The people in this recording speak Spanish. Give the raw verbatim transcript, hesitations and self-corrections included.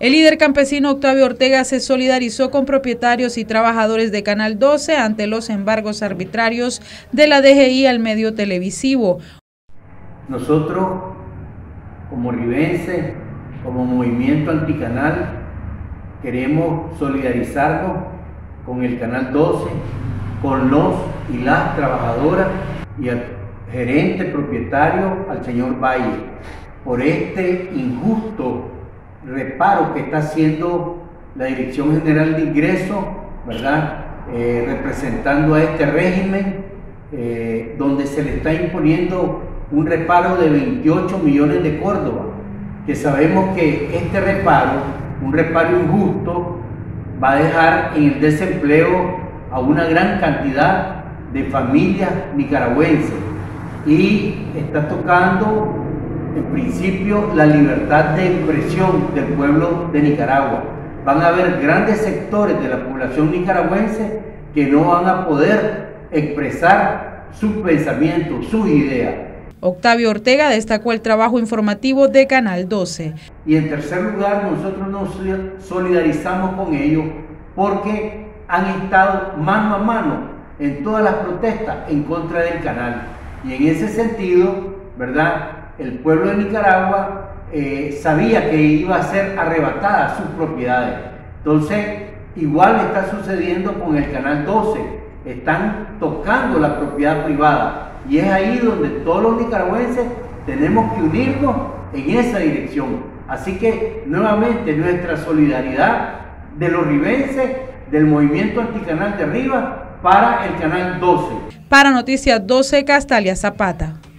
El líder campesino Octavio Ortega se solidarizó con propietarios y trabajadores de Canal doce ante los embargos arbitrarios de la D G I al medio televisivo. Nosotros, como ribenses, como movimiento anticanal, queremos solidarizarnos con el Canal doce, con los y las trabajadoras y al gerente propietario, al señor Valle, por este injusto reparo que está haciendo la Dirección General de Ingresos, ¿verdad? Eh, representando a este régimen, eh, donde se le está imponiendo un reparo de veintiocho millones de Córdoba, que sabemos que este reparo, un reparo injusto, va a dejar en el desempleo a una gran cantidad de familias nicaragüenses y está tocando en principio la libertad de expresión del pueblo de Nicaragua. Van a haber grandes sectores de la población nicaragüense que no van a poder expresar sus pensamientos, sus ideas. Octavio Ortega destacó el trabajo informativo de Canal doce. Y en tercer lugar, nosotros nos solidarizamos con ellos porque han estado mano a mano en todas las protestas en contra del canal. Y en ese sentido, ¿verdad?, el pueblo de Nicaragua eh, sabía que iba a ser arrebatada sus propiedades. Entonces, igual está sucediendo con el Canal doce. Están tocando la propiedad privada. Y es ahí donde todos los nicaragüenses tenemos que unirnos en esa dirección. Así que, nuevamente, nuestra solidaridad de los ribenses, del movimiento anticanal de arriba, para el Canal doce. Para Noticias doce, Castalia Zapata.